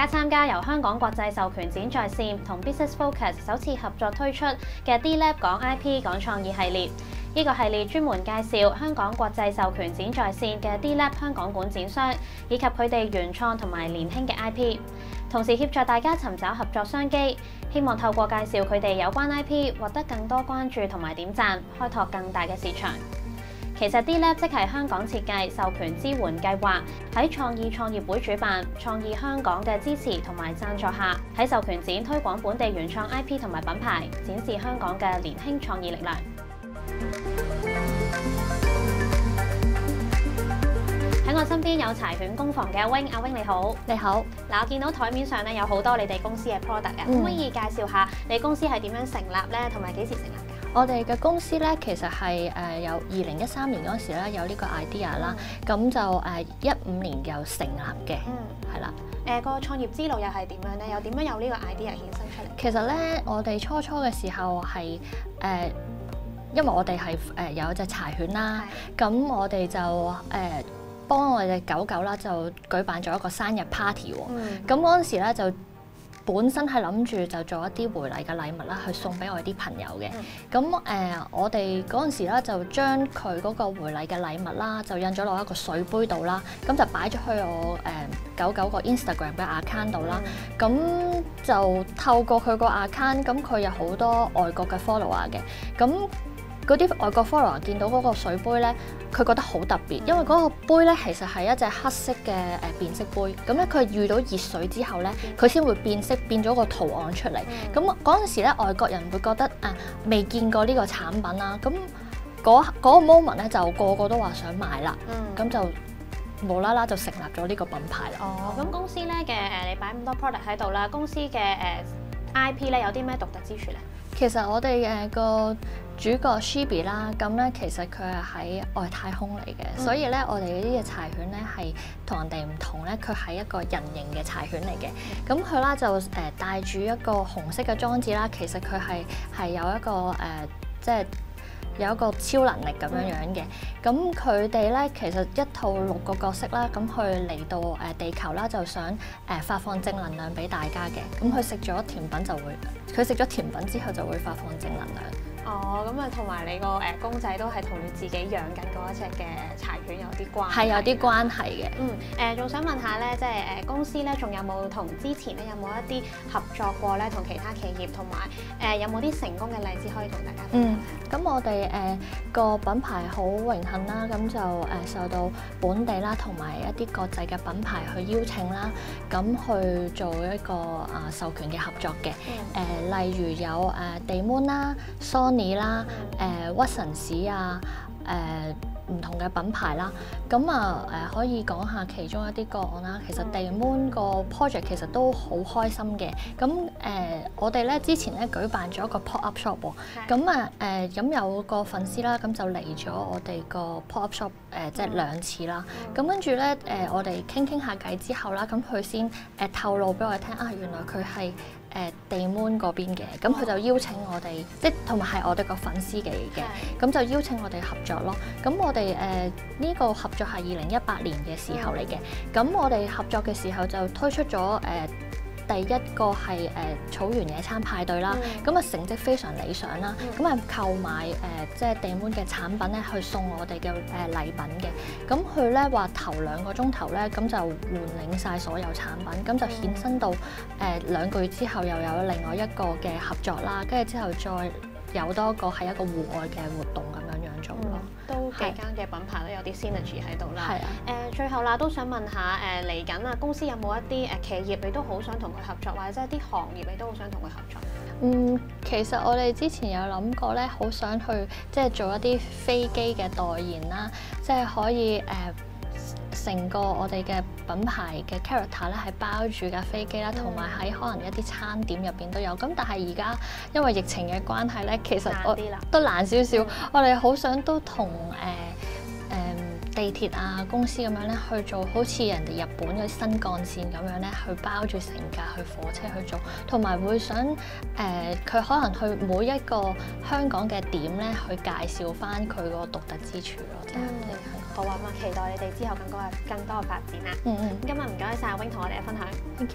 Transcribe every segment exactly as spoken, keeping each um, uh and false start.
家參加由香港國際授權展在線同 Business Focus 首次合作推出嘅 D-Lab 講 I P 講創意系列。呢、這個系列專門介紹香港國際授權展在線嘅 D-Lab 香港館展商，以及佢哋原創同埋年輕嘅 I P， 同時協助大家尋找合作商機，希望透過介紹佢哋有關 I P， 獲得更多關注同埋點讚，開拓更大嘅市場。其實 D-Lab 即係香港設計授權支援計劃，喺創意創業會主辦、創意香港嘅支持同埋贊助下，喺授權展推廣本地原創 I P 同埋品牌，展示香港嘅年輕創意力量。喺我身邊有柴犬工房嘅阿 Wing， 阿 Wing 你好。 你好。 嗱，我見到台面上咧有好多你哋公司嘅 product 嘅，可唔可以介紹下你公司係點樣成立咧，同埋幾時成立嘅？ 我哋嘅公司咧，其實係誒有二零一三年嗰時咧有呢個 idea 啦，咁、嗯、就誒一五年又成立嘅，係啦、 嗯。誒、呃個創業之路又係點樣咧？又點樣有呢個 idea 衍生出嚟？ 其實咧，我哋初初嘅時候係誒、呃，因為我哋係誒有一隻柴犬啦，咁的我哋就誒。呃幫我哋狗狗啦，就舉辦咗一個生日 party 喎。咁嗰陣時咧，就本身係諗住就做一啲回禮嘅禮物啦，去送俾我哋啲朋友嘅。咁誒、呃，我哋嗰陣時咧就將佢嗰個回禮嘅禮物啦，就印咗落一個水杯度啦。咁就擺咗去我誒、呃、狗狗個 Instagram 嘅 account 度啦。咁就透過佢個 account，咁佢有好多外國嘅 follower 嘅。咁嗰啲外國 follower 見到嗰個水杯咧，佢覺得好特別，因為嗰個杯咧其實係一隻黑色嘅誒變色杯，咁咧佢遇到熱水之後咧，佢先會變色，變咗個圖案出嚟。咁嗰陣時咧，外國人會覺得啊，未見過呢個產品啦，咁嗰嗰個 moment 咧就個個都話想買啦，咁、嗯、就無啦啦就成立咗呢個品牌啦。 哦，咁公司咧嘅誒，你擺咁多 product 喺度啦，公司嘅誒 I P 咧有啲咩獨特之處咧？ 其實我哋誒個主角 Shibi 啦，咁咧其實佢係喺外太空嚟嘅，嗯、所以咧我哋呢隻柴犬咧係同人哋唔同咧，佢係一個人形嘅柴犬嚟嘅。咁佢啦就誒帶住一個紅色嘅裝置啦，其實佢係係有一個誒、呃、即係有一個超能力咁樣樣嘅。咁佢哋咧其實一套六個角色啦，咁佢嚟到誒地球啦，就想誒發放正能量俾大家嘅。咁佢食咗甜品就會，佢食咗甜品之後就會發放正能量。 哦，咁啊，同埋你個誒公仔都係同你自己養緊嗰一隻嘅柴犬有啲關係， 係有啲關係嘅。 嗯，誒，仲想問下咧，即係誒公司咧，仲有冇同之前咧有冇一啲合作過咧，同其他企業，同埋誒有冇啲成功嘅例子可以同大家分享？嗯， 咁我哋誒個品牌好榮幸啦，咁就誒受到本地啦同埋一啲國際嘅品牌去邀請啦，咁去做一個啊授權嘅合作嘅。誒、嗯呃，例如有誒地 moon 啦、Sony 啦、誒屈臣氏啊、誒、呃、唔同嘅品牌啦，咁啊誒可以講下其中一啲個案啦。其實地 moon 個 project 其實都好開心嘅。咁誒、呃、我哋咧之前咧舉辦咗一個 pop up shop 喎，咁啊誒咁有個粉絲啦，咁就嚟咗我哋個 pop up shop 誒、呃、即係兩次啦。咁跟住咧誒我哋傾傾下偈之後啦，咁佢先誒透露俾我哋聽啊，原來佢係誒地 moon 嗰邊嘅，咁佢就邀請我哋，即係同埋係我哋個粉絲嚟嘅，咁就邀請我哋合作咯。咁我哋誒呢個合作係二零一八年嘅時候嚟嘅，咁我哋合作嘅時候就推出咗誒、呃、第一個係誒、呃、草原野餐派對啦，咁啊、嗯、成績非常理想啦，咁啊、嗯、購買誒、呃、即係地 moon 嘅產品咧去送我哋嘅誒禮品嘅，咁佢咧話頭兩個鐘頭咧咁就換領晒所有產品，咁就衍生到誒、呃、兩個月之後又有另外一個嘅合作啦，跟住之後再有多個係一個戶外嘅活動咁樣樣做咯。 都幾間嘅品牌都有啲 synergy 喺度啦。係啊。誒、呃，最後啦，都想問下誒嚟緊啊，公司有冇一啲誒企業你都好想同佢合作，或者一啲行業你都好想同佢合作？ 嗯，其實我哋之前有諗過咧，好想去即係做一啲飛機嘅代言啦，即係可以誒。呃成個我哋嘅品牌嘅 character 咧，係包住架飛機啦，同埋喺可能一啲餐點入邊都有。咁但係而家因為疫情嘅關係咧，其實我都難少少。嗯、我哋好想都同誒誒地鐵啊公司咁樣咧去做，好似人哋日本嘅新幹線咁樣咧，去包住成架去火車去做，同埋會想誒佢、呃、可能去每一個香港嘅點咧，去介紹翻佢個獨特之處咯，即係、嗯。 好啊，咁啊，期待你哋之後更多嘅更多嘅發展啊！ 嗯嗯， 今日唔該晒阿 Wing 同我哋嘅分享。 Thank you。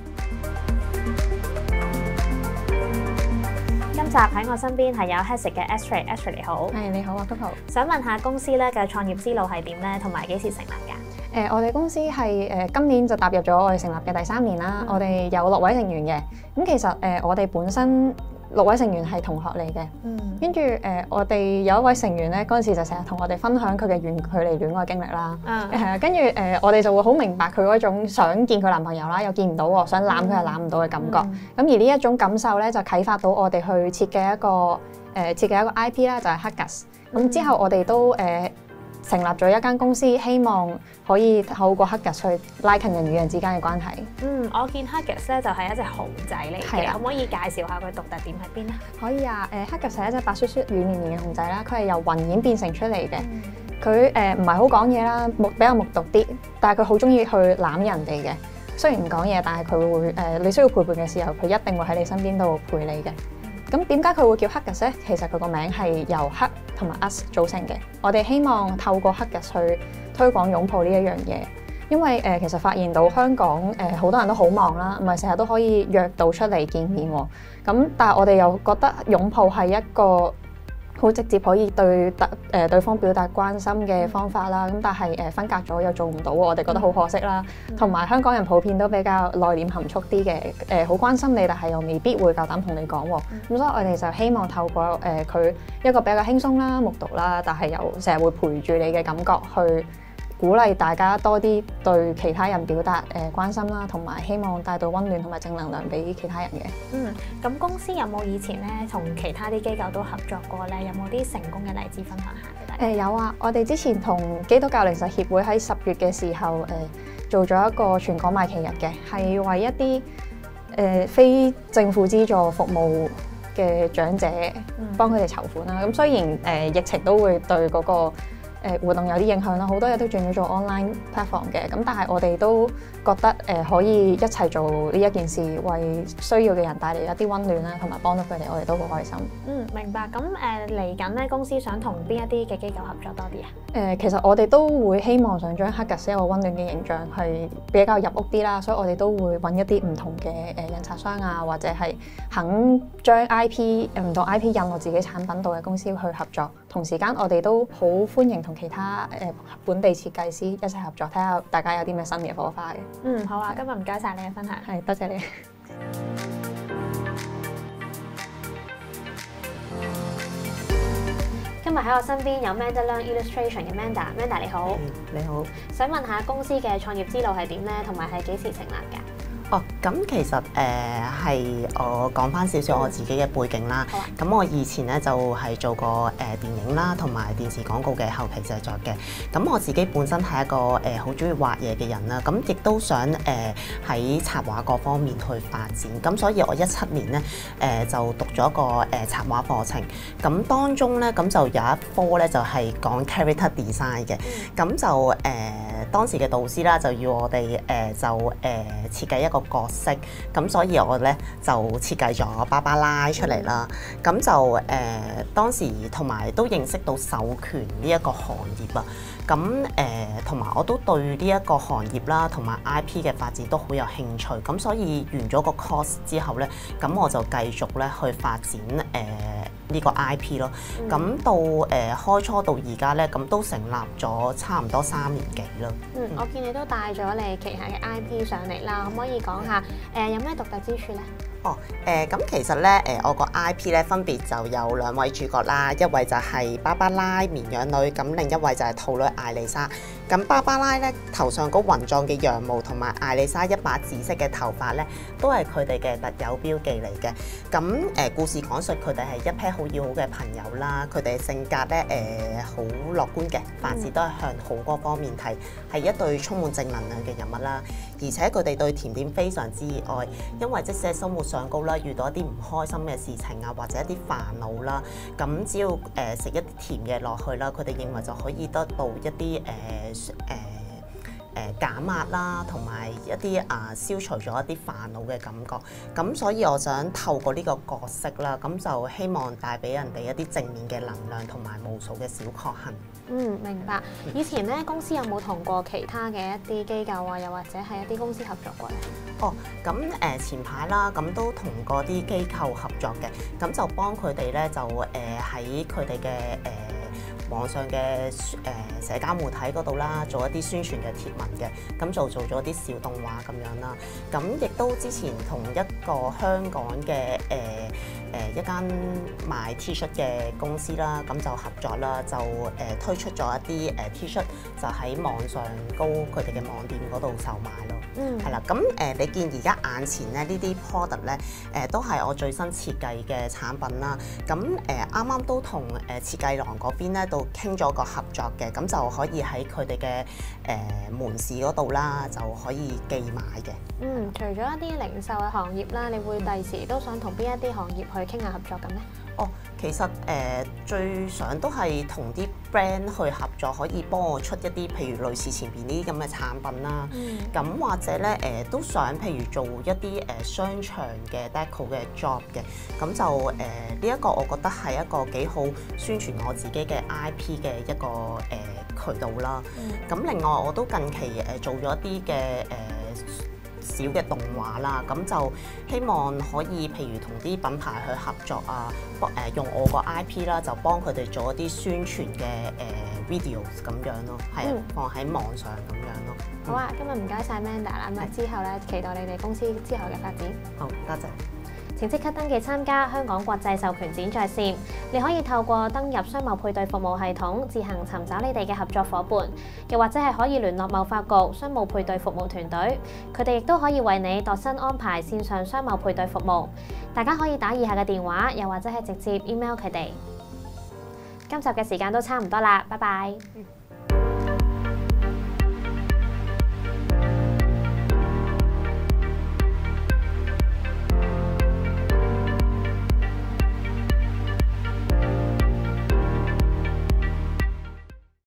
今集喺我身邊係有 Hexit 嘅 Astrid，Astrid 你好。 係你好啊，都好。 想問下公司咧嘅創業之路係點咧，同埋幾時成立㗎？ 誒、呃，我哋公司係誒、呃、今年就踏入咗我哋成立嘅第三年啦。嗯、我哋有六位成員嘅，咁其實誒、呃、我哋本身六位成員係同學嚟嘅。嗯。跟住誒，我哋有一位成員咧，嗰陣時就成日同我哋分享佢嘅遠距離戀愛經歷啦。嗯。係啊，跟住誒，我哋就會好明白佢嗰種想見佢男朋友啦，又見唔到喎，想攬佢又攬唔到嘅感覺。咁、嗯、而呢一種感受咧，就啟發到我哋去設計一個誒、呃、設計一個 I P 啦，就係 Huggies。咁之後我哋都誒、呃成立咗一間公司，希望可以透過 Huggies 去拉近人與人之間嘅關係。 嗯，我見 Huggies 咧就係一隻熊仔嚟嘅，的可唔可以介紹下佢獨特點喺邊咧？ 可以啊，誒 Huggies 係一隻白雪雪、軟綿綿嘅熊仔啦，佢係由雲演變成出嚟嘅。佢誒唔係好講嘢啦，木比較木獨啲，但係佢好中意去攬人哋嘅。雖然唔講嘢，但係佢會誒、呃、你需要陪伴嘅時候，佢一定會喺你身邊度陪你嘅。咁點解佢會叫 Huggies咧？其實佢個名係由 Hug 同埋 Us 組成嘅。我哋希望透過 Huggies 去推廣擁抱呢一樣嘢，因為誒、呃、其實發現到香港誒好、呃、多人都好忙啦，唔係成日都可以約到出嚟見面喎。咁但係我哋又覺得擁抱係一個好直接可以對特誒、呃、對方表達關心嘅方法啦，咁但係誒、呃、分隔咗又做唔到，我哋覺得好可惜啦。同埋、嗯、香港人普遍都比較內斂含蓄啲嘅，誒、呃、好關心你，但係又未必會夠膽同你講喎。咁、嗯、所以我哋就希望透過誒佢、呃、一個比較輕鬆啦、木獨啦，但係又成日會陪住你嘅感覺去鼓勵大家多啲對其他人表達誒、呃、關心啦，同埋希望帶到溫暖同埋正能量俾其他人嘅。 嗯，咁公司有冇以前咧同其他啲機構都合作過咧？有冇啲成功嘅例子分享下俾大家？ 誒、呃、有啊，我哋之前同基督教靈實協會喺十月嘅時候誒、呃、做咗一個全港賣旗日嘅，係為一啲誒、呃、非政府資助服務嘅長者幫佢哋籌款啦。咁、嗯、雖然誒、呃、疫情都會對嗰、那個誒活動有啲影響啦，好多嘢都轉咗做 online platform 嘅，咁但係我哋都覺得誒、呃、可以一齊做呢一件事，為需要嘅人帶嚟一啲溫暖啦，同埋幫到佢哋，我哋都好開心。 嗯，明白。咁誒嚟緊咧，公司想同邊一啲嘅機構合作多啲啊？ 誒、呃，其實我哋都會希望想將 Huggies 一個溫暖嘅形象係比較入屋啲啦，所以我哋都會揾一啲唔同嘅誒印刷商啊，或者係肯將 I P 唔同 I P 印落自己產品度嘅公司去合作。同時間我哋都好歡迎同其他誒、呃、本地設計師一齊合作，睇下大家有啲咩新嘅火花嘅。 嗯，好啊，今日唔該晒你嘅分享。 係，多謝你。 今日喺我身邊有 Manda Learn Illustration 嘅 Manda，Manda 你好。 你好。 想問下公司嘅創業之路係點咧？同埋係幾時成立㗎？ 哦，咁其實誒係、呃、我講翻少少我自己嘅背景啦。咁、嗯、我以前咧就係、是、做過誒、呃、電影啦，同埋電視廣告嘅後期製作嘅。咁我自己本身係一個誒好中意畫嘢嘅人啦，咁亦都想誒喺、呃、插畫各方面去發展。咁所以我一七年咧誒、呃、就讀咗一個誒、呃、插畫課程。咁當中咧咁就有一科咧就係、是、講 character design 嘅。咁、嗯、就誒、呃、當時嘅導師啦就要我哋誒、呃、就誒、呃、設計一個角色，咁所以我咧就設計咗芭芭拉出嚟啦。咁就誒、呃、當時同埋都認識到授權呢一個行業啊。咁誒同埋我都對呢一個行業啦，同埋 I P 嘅發展都好有興趣。咁所以完咗個 course 之後咧，咁我就繼續咧去發展誒呢、呃、個 I P 咯。咁、嗯、到誒、呃、開初到而家咧，咁都成立咗差唔多三年幾啦。 嗯，我見你都帶咗你旗下嘅 I P 上嚟啦，可唔可以講下誒、呃、有咩獨特之處咧？ 哦，誒、呃、咁其實咧，誒、呃、我個 I P 咧分別就有兩位主角啦，一位就係芭芭拉綿羊女，咁另一位就係兔女艾麗莎。咁芭芭拉咧頭上嗰雲狀嘅羊毛，同埋艾麗莎一把紫色嘅頭髮咧，都係佢哋嘅特有標記嚟嘅。咁誒、呃、故事講述佢哋係一 pair 好要好嘅朋友啦，佢哋嘅性格咧誒好樂觀嘅，凡事都係向好嗰方面睇，係一對充滿正能量嘅人物啦。而且佢哋對甜點非常之熱愛，因為即使喺生活上高啦，遇到一啲唔開心嘅事情啊，或者一啲煩惱啦，咁只要誒食、呃、一啲甜嘢落去啦，佢哋認為就可以得到一啲誒誒誒減壓啦，同埋一啲啊消除咗一啲煩惱嘅感覺。咁所以我想透過呢個角色啦，咁就希望帶俾人哋一啲正面嘅能量同埋無數嘅小確幸。 嗯，明白。以前咧公司有冇同過其他嘅一啲機構啊，又或者係一啲公司合作過咧？ 哦，咁誒、呃、前排啦，咁都同嗰啲機構合作嘅，咁就幫佢哋咧就誒喺佢哋嘅誒網上嘅誒、呃、社交媒體嗰度啦，做一啲宣傳嘅貼文嘅，咁就做咗啲小動畫咁樣啦。咁亦都之前同一個香港嘅誒誒一間賣 T 恤嘅公司啦，咁就合作啦，就誒、呃、推出咗一啲誒 T 恤，就喺網上高佢哋嘅網店嗰度售賣咯。嗯，係啦，咁誒、呃、你見而家眼前咧呢啲 product 咧，誒、呃、都係我最新設計嘅產品啦。咁誒啱啱都同誒設計廊嗰邊咧度傾咗個合作嘅，咁就可以喺佢哋嘅誒門市嗰度啦，就可以寄買嘅。 嗯，除咗一啲零售嘅行業啦，你會第時都想同邊一啲行業去傾下合作咁咧？ 哦，其實誒、呃、最想都係同啲 brand 去合作，可以幫我出一啲譬如類似前邊呢啲咁嘅產品啦。咁、嗯、或者咧誒、呃、都想譬如做一啲誒、呃、商場嘅 deco 嘅 job 嘅，咁就誒呢一個我覺得係一個幾好宣傳我自己嘅 I P 嘅一個誒、呃、渠道啦。咁、嗯、另外我都近期誒、呃、做咗一啲嘅誒。呃小嘅動畫啦，咁就希望可以譬如同啲品牌去合作啊，幫誒用我個 I P 啦，就幫佢哋做一啲宣傳嘅誒、呃、videos 咁樣咯，係、嗯、放喺網上咁樣咯。 好啊，今日唔該晒 Manda 啦，咁啊之後咧期待你哋公司之後嘅發展。 好，多謝。 請即刻登記參加香港國際授權展在線，你可以透過登入商貿配對服務系統自行尋找你哋嘅合作伙伴，又或者係可以聯絡貿發局商務配對服務團隊，佢哋亦都可以為你度身安排線上商貿配對服務。大家可以打以下嘅電話，又或者係直接 email 佢哋。今集嘅時間都差唔多啦，拜拜。